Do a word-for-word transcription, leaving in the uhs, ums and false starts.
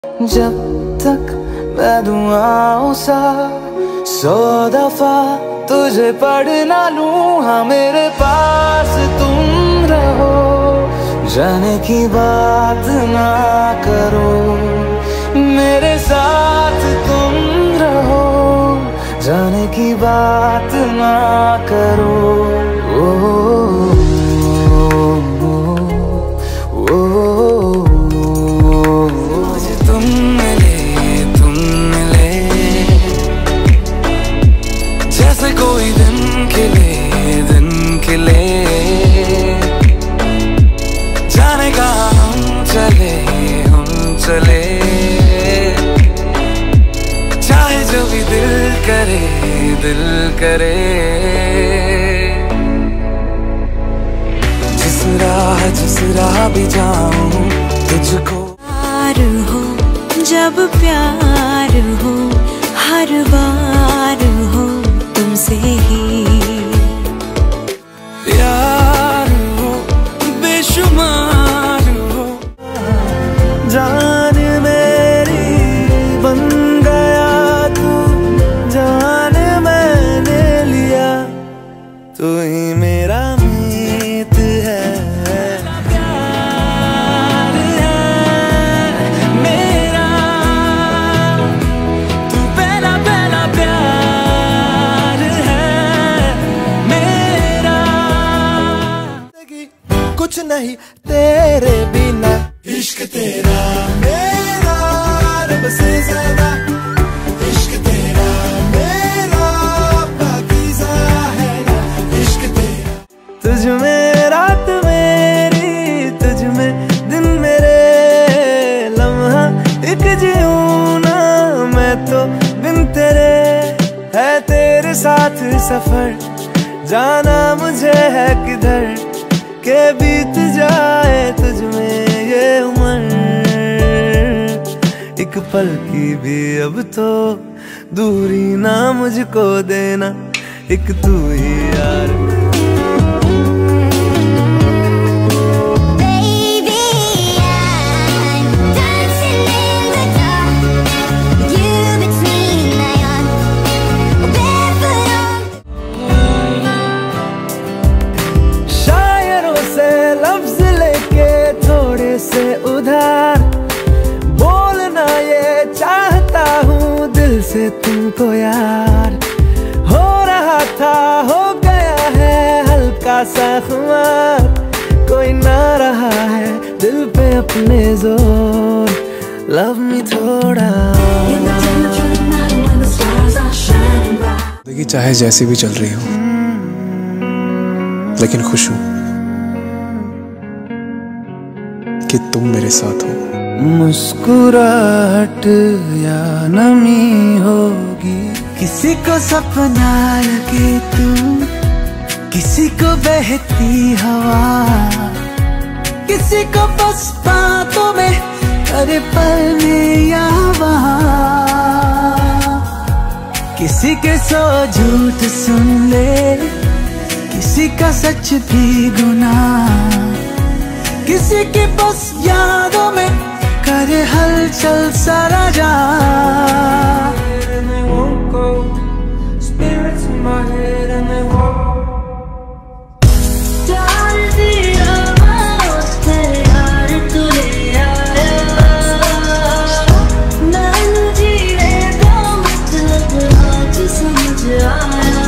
जब तक मैं दुआओं सा सौ दफा तुझे पढ़ ना लूं, हाँ मेरे पास तुम रहो, जाने की बात ना करो, मेरे साथ तुम रहो, जाने की बात ना करो। ओ, ओ, ओ, ओ, मुझे तुम मिले, तुम मिले, जैसे कोई दिन खिले, दिन खिले, जाने का हम चले, हम चले, चाहे जो भी दिल करे, दिल करे, जिस राह जिस राह भी जाऊं तुझको। प्यार हो जब प्यार हो, हर बार हो तुमसे ही प्यार हो बेशुमार हो, जान मेरी बन गया तू, जान मैंने लिया, तू ही मेरा मीत है, प्यार है मेरा, तू पहला पहला प्यार है मेरा, कुछ नहीं तेरे बिना, इश्क तेरा मेरा रब से ज्यादा, इश्क तेरा मेरा पाकीज़ा है ना, इश्क तेरा। तुझ में रात मेरी, तुझ में दिन मेरे, लम्हा एक जीऊं ना मैं तो बिन तेरे, है तेरे साथ सफर, जाना मुझे है किधर के बीत जाए तुझ में ये उम्र, एक पल की भी अब तो दूरी ना मुझको देना, एक तू ही यार। से उधार बोलना ये चाहता हूँ दिल से तुमको यार, हो रहा था हो गया है हल्का सा खुमार, कोई ना रहा है दिल पे अपने जोर, लव मी थोड़ा। देखिए चाहे जैसी भी चल रही हो लेकिन खुश हूँ कि तुम मेरे साथ हो। मुस्कुराहट या नमी होगी, किसी को सपना लगे तू, किसी को बहती हवा, किसी को बस बातों में करे पल में या वहाँ, किसी के सौ झूठ सुन ले, किसी का सच भी गुनाह, किसी की बस यादों में करे हलचल सारा जहां। डाल दिया उस यार तू ले आया, मैं जीने का मतलब आज समझ आया।